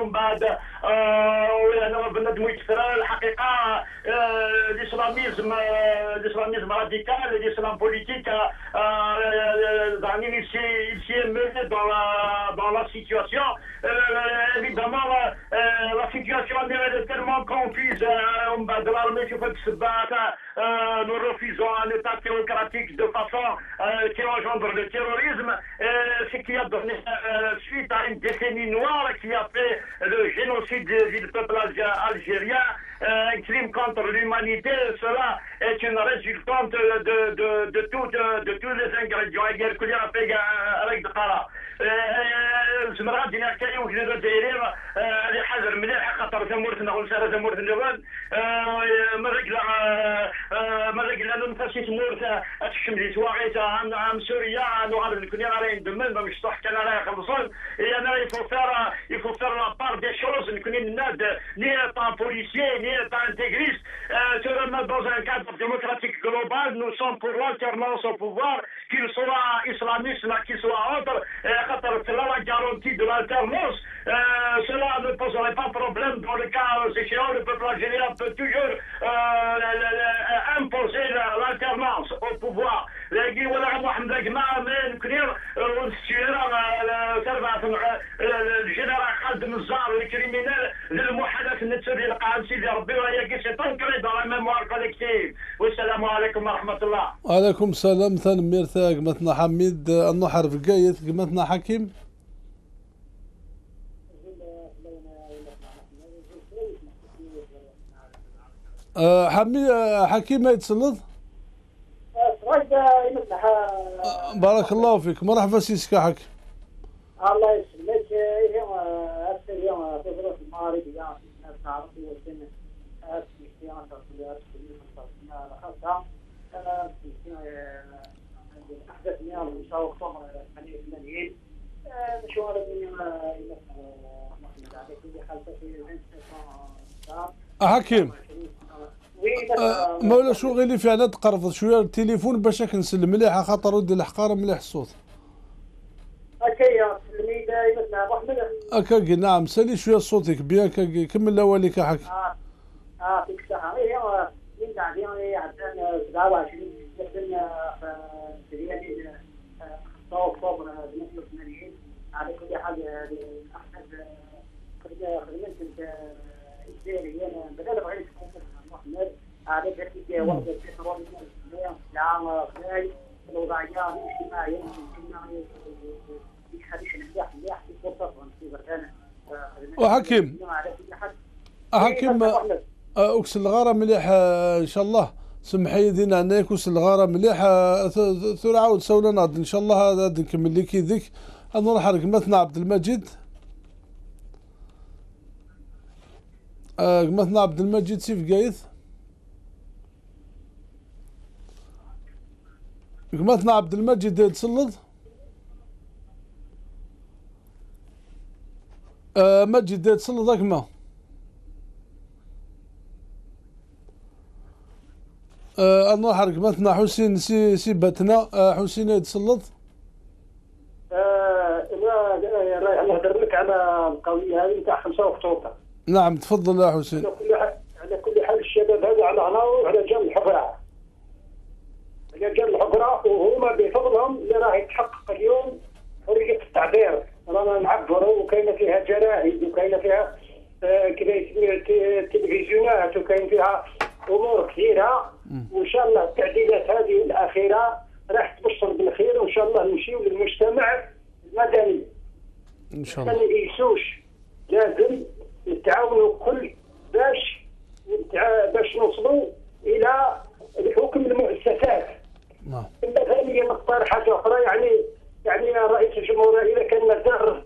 L'islamisme, l'islamisme radical, l'islam politique, il s'y est mené dans la, dans la situation. Euh, évidemment, la, euh, la situation est tellement confuse. Euh, de l'armée qui fait se battre, euh, nous refusons un état théocratique de façon euh, qui engendre le terrorisme, euh, ce qui a donné euh, suite à une décennie noire qui a fait le génocide du peuple algérien, euh, un crime contre l'humanité. Cela est une résultante de, de, de, de, tout, de, de tous les ingrédients. avec زمرا دينا كاين وجدنا الجزائريين اللي حاجه مليحه خاطر ثمورتنا ولا ثمورت النوال ما رجلا ما رجلا نفسي تمورت الشملي سواغيت عام سوريا نوغال نكوني غادي ندمن ما مشطح كان راه خلصون اي انا يفوتر يفوتر لا بار دي شوز نكوني ناد ني با بوليسيي ني با انتيغريست سورما dans un cadre démocratique global. Nous sommes pour l'alternance au pouvoir, qu'il soit islamiste qu'il soit autre. Cela la garantie de l'alternance. Euh, cela ne poserait pas problème dans le cas échéant. Le peuple algérien peut toujours euh, imposer l'alternance au pouvoir. الجنرال خالد النزار الكريمينال للمحادثه النتسوري القاعد سيدي ربي وهي سي تنكري dans la mémoire collective. والسلام عليكم ورحمه الله. وعليكم السلام. ثاني ميرثا قمتنا حميد النحر في قايت قمتنا حكيم. أه حمي حكيم ما يتسلط. بارك الله فيك. مرحبا سيسكا حكي. الله يسلمك. اليوم هسه اليوم تدرس المغرب يا الناس تعرفي وسن هاد السياسه في على خاصه في احدث مياه ان شاء الله اكتوبر ثمانية وثمانين مشوار من محمد علي في حالته في حكيم أه مولا شو غيلي فعلا تقرفض شويه التليفون باش كنسلم مليح خاطر ودي الحقاره مليح الصوت. هكايا سلمي دايما ابو احمد. هكاكي نعم سالي شويه صوتك بيان كاكي كمل الاولي حكي. اه اه فيك الصحه. هي من بعد يعني عندنا سبعة وعشرين سنه في ستة أكتوبر ثمانية وثمانين. على كل حال أحمد خدمت كنت إجباري أنا بدل بغيت محمد على ذلك وقت الفترة العام خلال الوضعية الاجتماعية الاجتماعية في حديث النجاح نجاح في فرصة في بردان. وحكيم حكيم أكسل الغارة مليح إن شاء الله. سمحي دينا عناك أكسل الغارة مليح ثور عاود سولا ناض إن شاء الله. هذا نكمل لك ذيك نروح رقمتنا عبد المجيد. رقمتنا عبد المجيد سيف قايث. رقمتنا عبد المجيد تسلط. آه مجد تسلط رقمه. آه نروح رقمتنا حسين سي سيبتنا. آه حسين يتسلط. رايح نهضر لك على القضيه هذه نتاع خمسة أكتوبر. نعم تفضل يا حسين. على كل حال على كل حال الشباب هذا على عناو على جال الحفره. على جال الحفره وهما بفضلهم اللي راه يتحقق اليوم حريه التعبير. رانا نعبروا وكاينه فيها جرائد وكاينه فيها آه كذا تلفزيونات وكاين فيها امور كثيره. وان شاء الله التعديلات هذه الاخيره راح تبشر بالخير وان شاء الله نمشيو للمجتمع المدني ان شاء الله. ما نيسوش لازم نتعاونوا كل باش باش نوصلوا الى الحكم المؤسسات. نعم. الا ثانيا نختار حاجه اخرى يعني يعني رئيس الجمهوريه اذا كان مازال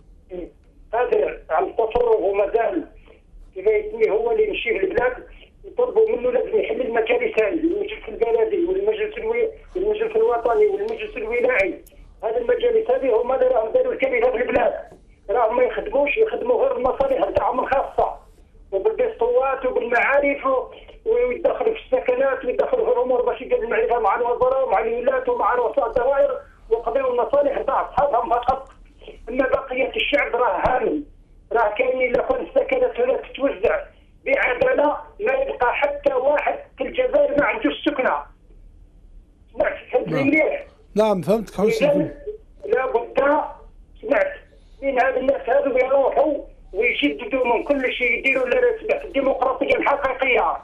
قادر على التفرغ ومازال كذا يسمي هو اللي يمشي في البلاد يطلبوا منه لازم يحل المجالس هذه المجلس البلدي والمجلس الوي والمجلس الوطني والمجلس الولاعي. هذه المجالس هذه هما اللي راهم داروا الكارثه في البلاد. راهم ما يخدموش يخدموا غير المصالح نتاعهم الخاصه وبالبسطوات وبالمعارف ويدخلوا في السكنات ويدخلوا في الامور باش يقدموا المعرفه مع الوزراء ومع الولاة ومع رؤساء الدوائر ويقضيوا المصالح نتاع اصحابهم فقط. اما بقيه الشعب راه هامل. راه كاين الا كان السكنات هنا تتوزع بعداله ما يبقى حتى واحد في الجزائر ما عندوش سكنه. سمعت فهمتني مليح؟ نعم فهمتك حسين. لابد سمعت من هاد الناس هذو يروحوا ويشددوا من كل شيء يديروا الديمقراطيه الحقيقيه.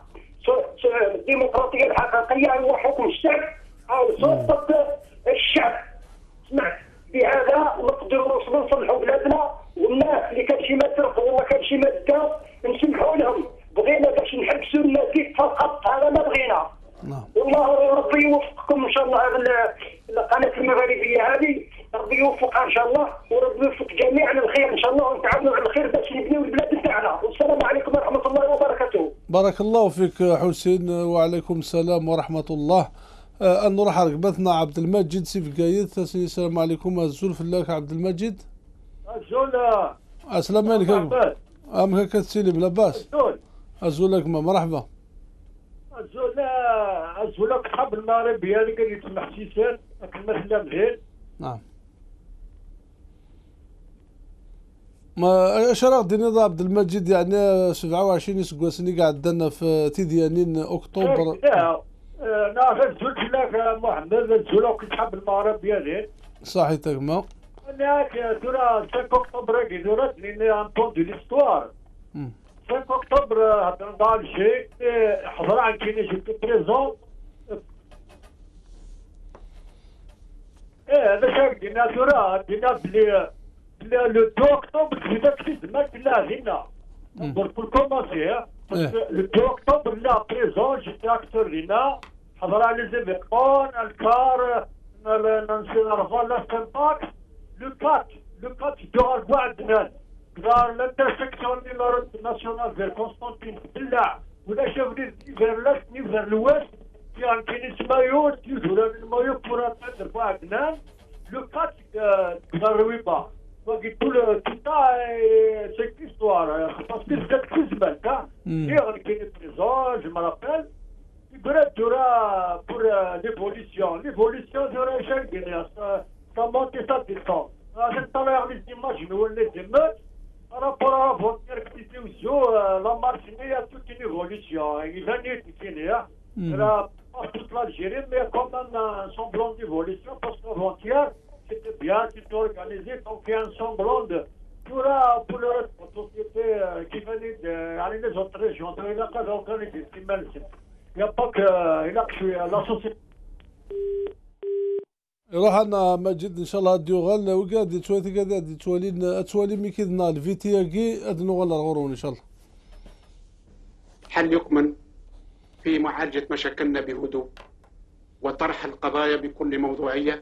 الديمقراطيه الحقيقيه هو حكم الشعب او سلطه الشعب. سمعت بهذا نقدروا نصلحوا بلادنا والناس اللي كان شي ما سرقوا وما كان شي ما داو نسمحوا لهم. بغينا باش نحبسوا الناس فقط هذا ما بغينا. نعم. والله ربي يوفقكم ان شاء الله. هذا القناه المغاربيه هذه ربي يوفقها ان شاء الله وربي يوفق جميعا للخير ان شاء الله ونتعاونوا على الخير باش نبنيو البلاد نتاعنا. والسلام عليكم ورحمه الله وبركاته. بارك الله فيك حسين. وعليكم السلام ورحمه الله. آه نروح رقبتنا عبد المجيد سيف قايد. السلام عليكم الزول فلاك عبد المجيد. الزول السلام عليكم. ام كتسلم لاباس. الزول الزولك ما مرحبا. الزول الزولك صحاب المغربي اللي كان يتسمح سيسان كلمه مزيان. نعم. ما اش راه دينا عبد المجيد يعني سبعة وعشرين سكوا سني قاعد دنا في تيديانين اكتوبر. لا نعرف الزول فلاك محمد الزول كيتحب المغربي زين. صحيتك ما. هناك ترى خمسة أكتوبر كي درت لين ان بون دو ليستوار. خمسة أكتوبر هضرنا على شيء حضر عن كي جيت بريزون. ايه هذا شاك دينا ترى دينا بلي بلي لو دو أكتوبر بدات في الزمان لا هنا. بور كومونسي لو دو أكتوبر لا بريزون جيت اكتور لينا حضر على لي زيفيكون الكار نعرفوا لا ستامباك لو كات لو كات دور بعدنا دار الانترسكسيون ديال لا روت ناسيونال فير كونستانتين بالله ولا شاف لي فير لاست ني فير الويست كان كاين اسمايو تيزور المايو كره تاع بعدنا لو كات دار رويبا وقلت له تاع سيك استوار باسكو بدات في الزمان كاع غير كاين بريزون جو مابيل يقول دورا بور ليفوليسيون ليفوليسيون دورا شاكين ça monte ça descend. À travers les images, nous les émeutes, par rapport à la frontière qui était où la marche, il y a toute une évolution. Il y a une évolution. Pas toute l'Algérie, mais comme un semblant d'évolution, parce que la frontière, c'était bien, c'était organisé, donc il y a un semblant de. Pour, pour le reste, la société euh, qui venait de aller les autres régions, il n'y a pas d'organisé, c'est mal. Il n'y a pas que, il a que la société. راح انا مجد ان شاء الله ديوغال وقاد تشواتي قاد تشوالين اتشوالي ميكيدنا الفيتياكي ادنو ولا الغرون ان شاء الله. حل يكمن في معالجة مشاكلنا بهدوء وطرح القضايا بكل موضوعية.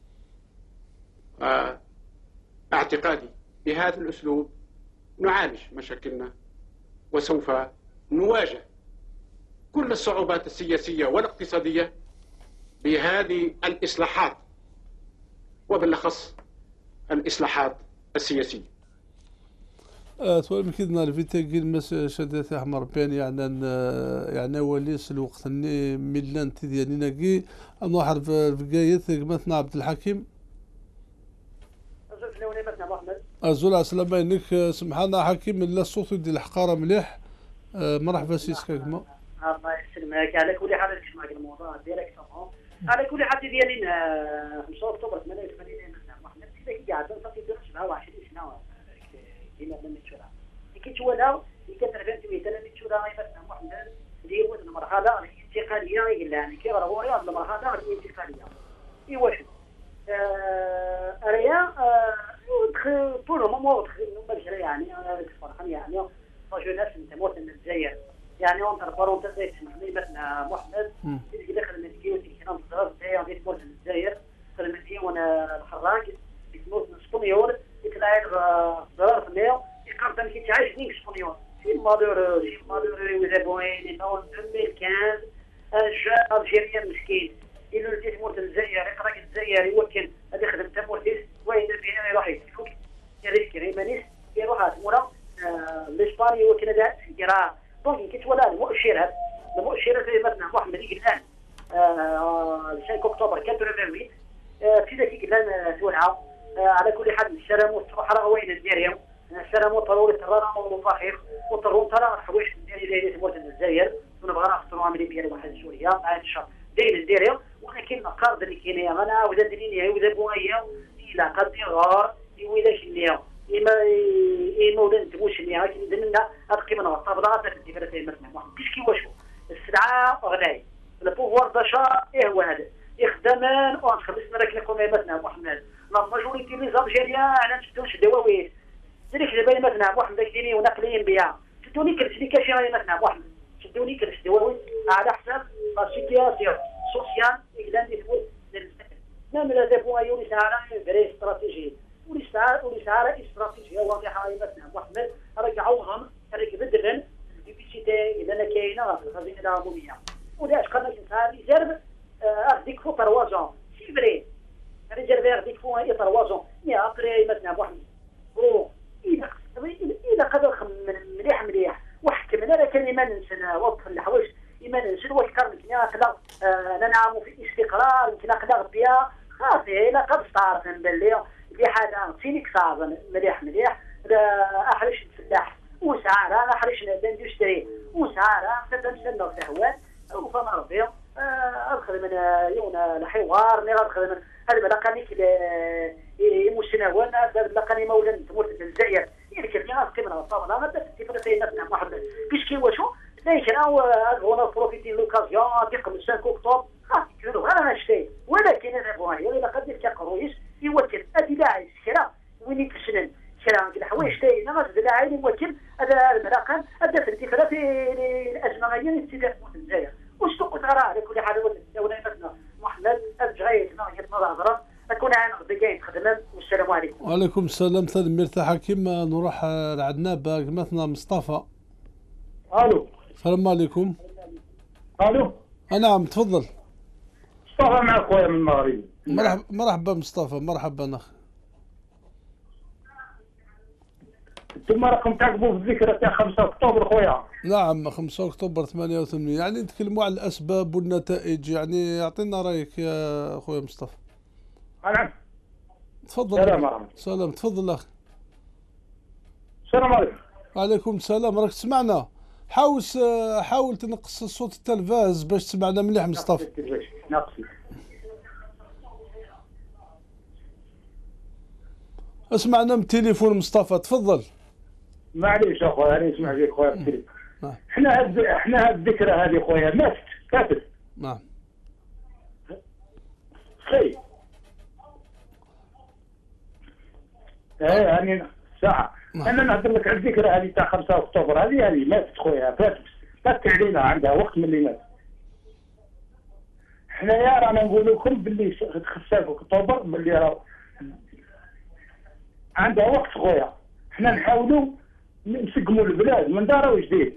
آه اعتقادي بهذا الأسلوب نعالج مشاكلنا وسوف نواجه كل الصعوبات السياسية والاقتصادية بهذه الإصلاحات وبالأخص الإصلاحات السياسية. تولي كيدنا الفيتاكي المس شدات احمر بين يعني يعني وليس الوقت اني ميلان تدياني ناكي انو حرف بقايت مثلا عبد الحكيم ازول عسلامة بينك سمحنا حكيم لا الصوت ديال الحقاره مليح. مرحبا سيسكا كما الله يسلمك. على كل حال نسمعك الموضوع ديالك طبعا. على كل حال ديالنا خمسة أكتوبر ثمانية وثمانين محمد كذا قاعد نصفي درس بها عشرين سنه كيما بنت شورا كيتولاو كتربان تويتنا من شورا مثلا محمد اللي هو المرحله الانتقاليه يعني كي راه هو المرحله الانتقاليه. ايوا شوف ريا طول العمر مجرى يعني فرحان يعني جوناس نتموت من الجزائر يعني اون تربرون تزيد مثلا محمد اللي داخل المسكين كنا نصغر تاعي تموت من الجزائر في المسكين وانا الحراج يتموت من اسبانيول يتلاعب ضرر فيا يقدر كي تعيش نيك اسبانيول في مادور في مادور وزابوين نون ألفين وخمسطاش جا الجيريا مسكين إلا اللي تموت الجزائر يقرا الجزائر يوكل هذا خدم تموتيس وين بينا يروح يفك يريك كريمانيس يروح تمورا الاسباني وكندا يرا دونك كيتولى المؤشرات المؤشرات اللي مثلا محمد يقلان خمسة أكتوبر ثمانية في ذاك يقلان تولعه على كل حال السلام والصحراء وين الديريم السلام وطروري ترى وفاخر وطرون ترى حوايج ديالي اللي تموت الجزائر ونبغى نخطروا عملي ديال واحد شويه عاد الشهر داير الديريم ولكن القرض اللي كاين انا ودا دنيا ودا بويا الى قد يغار ودا شنيا إما إما ولا نتموش اللي لكن درنا هاد القيمة نغطى في الدفاتر مثلا كيش كيواشو السلعة غلاية البوفوار داشا إيه هو هذا يخدمان ونخلصنا لك لكم مثلا محمد لا ماجوريتي لي زالجيريا على نشدوش دواويس ديك دابا مثلا محمد دايرين وناقلين بها شدوني كرسي كاشي مثلا محمد شدوني كرسي دواويس على حساب لا سيتياسيون سوسيال إقلان دي تقول مام لا دابو أيوني ساعة بري استراتيجي ولسعار ولسعار استراتيجيه واضحه مثلا محمد رجعوهم رك بدرن البيبيسيتي اذا انا كاينه في الخزينه العموميه ولاش قلنا كنتها ريزيرف ارديك فو تروازون سي فري ريزيرف ارديك فو اي تروازون يا ابري مثلا محمد او اذا اذا قدر خمن مليح مليح وحكمنا لكن ما ننسى وقف الحوايج ما ننسى وكر يمكن نقدر ننعم في استقرار يمكن نقدر بها خاصه لا قد صارت باللي في حاجه فينيك صعبه مليح مليح احرش الفلاح وسعارها احرش الاندستري وسعارها تبدا نستنى الشهوات وفما ربي ادخل من يوم الحوار اللي ادخل من هذا لقانيك المسنوان هذا لقاني مولا تموت الجزائر يمكن لي قيمه الطابله هذا تفرق نفسنا محمد كيش كيواشو لكن او هنا بروفيتي لوكازيون ديك خمسة أكتوبر خاص يكونوا انا نشتي ولكن انا بغاني ولا قد كقرويش يوكل ادي لاعب كرا وين يتسنن كرا الحوايج تاعي ما غادي لاعب يوكل هذا المراقم هذا في الاتفاق الازمه غير الاتفاق مع الجزائر واش تقول راه على كل حال ولا مثلا محمد الجاي ما يطلع هضره تكون انا غادي جاي نخدم. والسلام عليكم. وعليكم السلام سيد مرتاح حكيم. نروح لعندنا مثلا مصطفى. الو السلام عليكم. الو نعم تفضل. مصطفى معك خويا من المغرب. مرحبا مرحبا مصطفى مرحبا اخي. انتم راكم تعقبوا في الذكرى تاع خمسة أكتوبر خويا. نعم خمسة أكتوبر ثمانية وثمانين يعني نتكلموا على الاسباب والنتائج يعني اعطينا رايك يا خويا مصطفى. نعم تفضل. سلام عليكم. سلام تفضل اخي. السلام عليكم. وعليكم السلام راك تسمعنا. حاول حاول تنقص صوت التلفاز باش تسمعنا مليح مصطفى. نقصي. اسمعنا من التليفون مصطفى، تفضل. معليش اخويا انا نسمع فيك خويا في التليفون. احنا هاد احنا هاد الذكرى هذه خويا ماتت فاتت. نعم. خي. ايه يعني ساعة. نعم. انا نهضر لك على الذكرى هذه تاع خمسة أكتوبر هذه هذه ماتت خويا فاتت فاتت علينا عندها وقت من اللي مات. حنايا رانا نقول لكم باللي خمسة أكتوبر باللي راه عندها وقت خويا. حنا نحاولوا نسقموا البلاد من دار وجديد.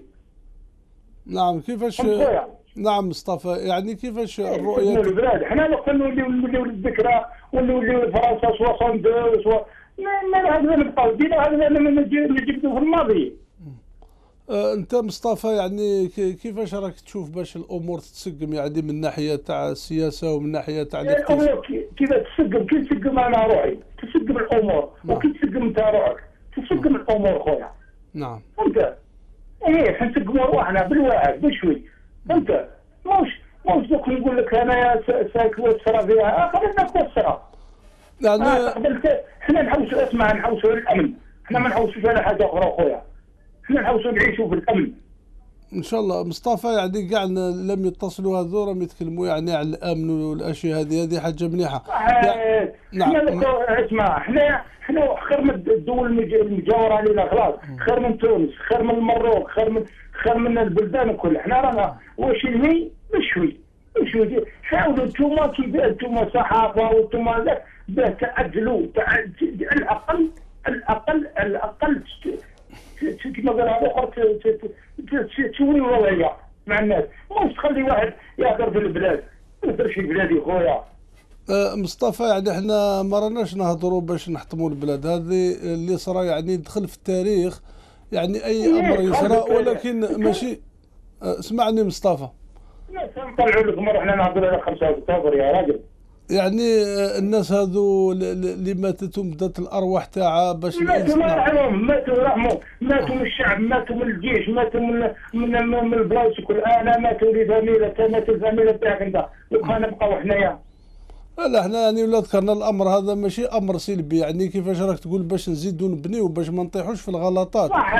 نعم كيفاش؟ نعم مصطفى يعني كيفاش الرؤية؟ نسقموا البلاد، حنا لو كنا نوليو نوليو للذكرى ونوليو فرنسا اثنين وستين ما ما هذا نبقاو دينا هذا نجبدو في الماضي. أه انت مصطفى يعني كيفاش راك تشوف باش الامور تتسقم يعني من ناحيه تاع السياسه ومن ناحيه تاع الاقتصاد؟ الامور كيف تسقم؟ كي تسقم انا روحي تسقم الامور. نعم. وكي تسقم انت روحك تسقم الامور خويا. نعم. فهمت؟ ايه حنسقموا روحنا بالواحد بشوي. فهمت؟ موش موش دوك نقول لك انايا ساكوسرا فيها خلينا كوسرا. يعني آه حنا نحوسوا اسمع نحوسوا على الامن، حنا ما نحوسوش على حاجه اخرى خويا. حنا نحوسوا نعيشوا في الامن. ان شاء الله مصطفى يعني كاع لم يتصلوا هذو راهم يتكلموا يعني على الامن والاشياء هذه هذه حاجه مليحه. آه نعم. حنا اسمع حنا حنا خير من الدول المجاوره علينا خلاص، خير من تونس، خير من المغرب، خير من خير من البلدان الكل. حنا رانا واش نهي بشوي بشوي. حاولوا انتوما كي انتوما صحافه وانتوما باه تعدلوا الاقل الاقل الاقل كما قال هذا اخر تسوي الوضعيه مع الناس، مش تخلي واحد يهدر في البلاد. ما يهدرش في بلادي خويا. أه مصطفى يعني احنا ما راناش نهضروا باش نحطموا البلاد، هذه اللي صرا يعني دخل في التاريخ يعني اي امر يصرى ولكن ماشي. أه اسمعني مصطفى. لا نطلعوا لكم احنا نهضروا على خمسة أكتوبر يا راجل. يعني الناس هذو اللي ماتت ومدت الارواح تاعها باش ماتوا الله يرحمهم، ماتوا يرحموا، ماتوا من الشعب، ماتوا من الجيش، ماتوا من من من البلايص الكل. انا ماتوا لي زميله، مات الزميله تاعك انت، وبقى نبقاو حنايا. لا احنا يعني ولا ذكرنا الامر هذا ماشي امر سلبي، يعني كيفاش راك تقول باش نزيدوا نبنيو باش ما نطيحوش في الغلطات. صح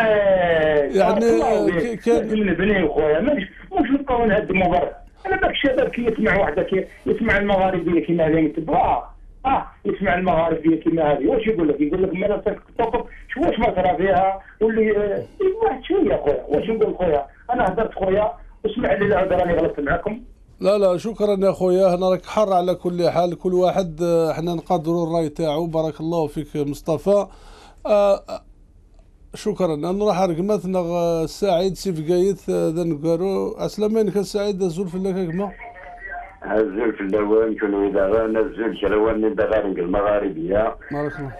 يعني كان نبنيو خويا مش مش نبقاو نهدموا برا. انا داك الشباب كي يسمع وحده كي يسمع المغاربيه كيما هذه يتبعها اه يسمع المغاربيه كيما هذه واش يقول لك؟ يقول لك مالا تطبق شو واش ما صرا فيها واللي آه واحد شويه خويا. واش نقول خويا؟ انا هدرت خويا واسمع لي العذر راني غلطت معاكم. لا لا شكرا يا خويا، هنا راك حر على كل حال، كل واحد احنا نقدروا الراي تاعو. بارك الله فيك مصطفى. آه شكرا. انا راح رقمتنا السعيد سيف قايث ذا نقارو اسلامين كالسعيد الزول في اللكاكما الزول في اللوان كانوا اذا غانا الزول كروان الدغارنق المغاربيه. بارك الله.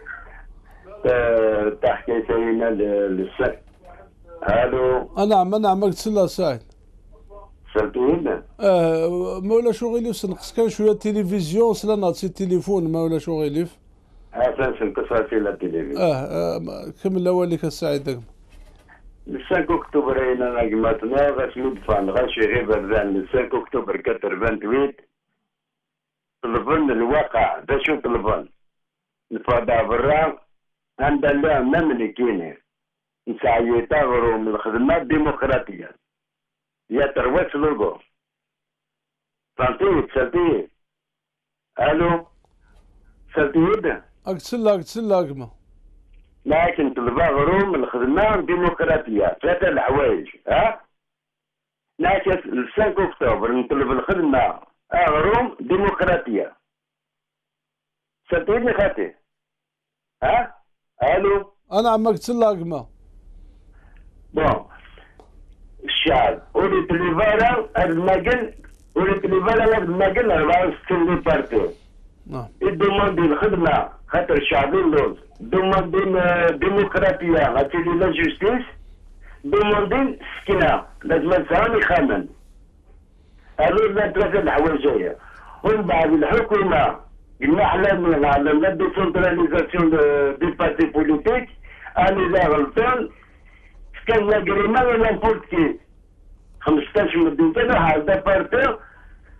تحكي سينا للسك. الو. نعم نعم قلت لا سعيد. سلطونا؟ اه مولا شغيليف سنقص كان شويه التلفزيون سلا سي التليفون مولا شغيليف. حسن سنقصها في التلفزيون. اه, آه كمل اولك السعيد دقم. الخمسة أكتوبر هنا نجمتنا غاش ندفع غاشي غير بردان الخمسة أكتوبر ثمانية طلبنا الواقع ده شو طلبنا نفادا برا عند الله ما ملكينه نسعيتا غرو من الخدمات الديمقراطية يا ترويت لوغو سالتيت سالتيت الو سالتيت اكتسلا اكتسلا اكما لكن طلبا غرو من الخدمة الديمقراطية ثلاثة الحوايج ها لكن الخمسة أكتوبر نطلب الخدمة غروم ديمقراطية سالتيتني خاتي ها الو انا عمك تسلاقما بون الشعب ولي تليفالا المجل ولي تليفالا المجل أربعة وستين بارتي نعم يدوموندي الخدمة خاطر الشعبين لوز دوموندين ديمقراطية غاتيلي لا جوستيس دوموندين سكنة لازم نساهم خامن هذو ثلاثة الحوايج ومن بعد الحكومة قلنا حنا على لا ديسونتراليزاسيون دي بارتي بوليتيك أنا إذا غلطان كان لا كريمة ولا نبورت كي خمسطاش مدينة هذا بارتي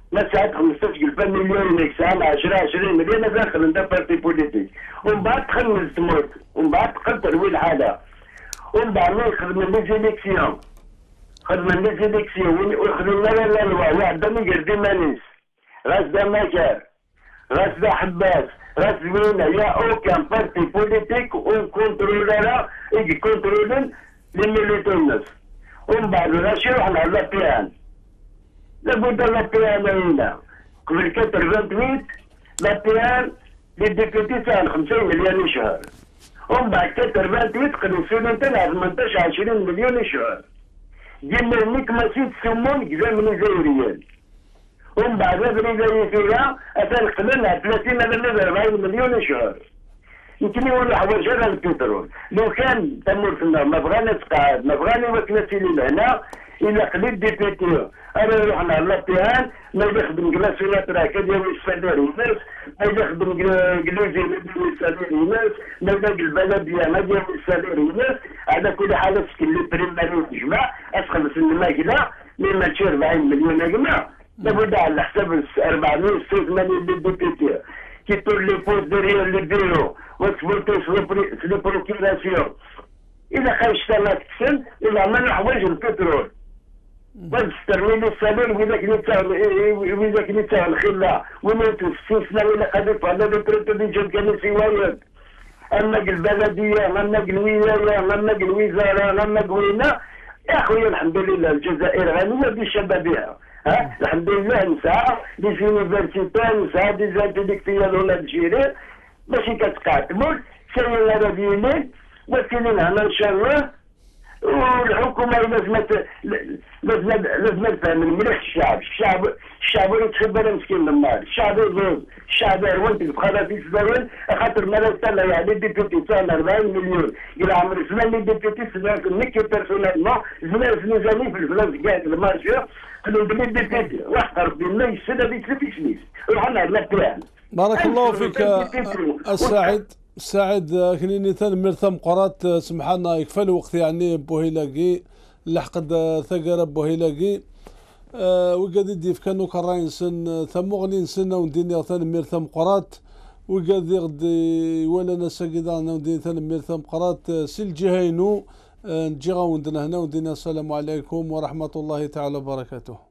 ما ساعات خمسطاش ألف مليون يكسان عشرة عشرين مليون داخل عند بارتي بوليتيك، ومن بعد تخلص تموت، ومن بعد تقل تروي الحالة، ومن بعد ما يخدم لي زيليكسيون، خدم لي زيليكسيون ويخدم لنا لا لوا واحد من يردي مانيس، راس دا مكار، راس دا حباس، راس زوينة، يا أوكان بارتي بوليتيك وكونترولارا يجي كونترولين لي ميليتونس، ومن بعد راشي روحنا على بيان. لابد لابيان هنا قبل ثمانية لابيان للديبيتي تاع خمسين مليون شهر، ومن بعد ثمانية قد يصير تاع ثمنطاش عشرين مليون شهر، ديما نيك ماشي تسمون كذا من الجزائريين، ومن بعد هذا اللي فيها أتى نقبلها ثلاثين إلى أربعين مليون شهر. يمكن يولي حوايج على البترول، لو كان تمر في النار ما بغانا تقعد ما بغانا وكلاسي هنا إلا قليل ديبيتي أنا رحنا على البيان ما يخدم كلاسيات راه كدير يستدير الناس ما يخدم كلوزي يستدير الناس ما باقي البلدية ما دير يستدير الناس على كل حال سكن بريماري تجمع أسخن في الماكلة مما تشير أربعين مليون يا جماعة لابد على حساب أربعمية ستة وثمانين ديبيتي كي تور لي بوست ديريير لي بيرو وتسبورتو في لي بروكيراسيون إذا خرجت أنا تكسل إلا عملنا حوايج البترول بس ترميل السبيل وذاك نتاع وذاك نتاع الخلا ونوت السلسلة ولا قدرت على البترول اللي جاب كان سوايد أما البلدية أما الولاية أما الوزارة أما وينا يا خويا الحمد لله الجزائر غنية بشبابها ها الحمد لله نسعى دي فينيفرسيتي نسعى دي زانتيليكتيال ولا الجيري ماشي كتقع تموت سير راديني وكيلين هنا إن شاء الله والحكومة لازم لازم لازم تفهم مليح الشعب، الشعب الشعب يتخبر مسكين من النار، الشعب يزوز، الشعب يروانت بخلا في سبرين خاطر مرة تاعنا يعني ديبيتي تاعنا أربعين مليون إلى عمر زمان لي ديبيتي سبعين نكي بيرسونيلمون زمان زنيزاني في الفلوس قاعد المارشي قالوا بلي ديبيتي واحد ربي ما يسد هذيك سبيش ليس رحنا على بلان. بارك الله فيك السعيد. سعد كنيني ثان مرثم قرات سمحنا يكفى الوقت يعني بوهيلاقي لحقد ثقر بوهيلاقي أه وقاد يدي في كانو كراين سن ثم غنين سنة ونديني ثان مرثم قرات وقاد يغدي ولا ناس كيدانا ونديني ثان مرثم قرات سيل جهينو نجي غاوندنا هنا وندينا السلام عليكم ورحمة الله تعالى وبركاته.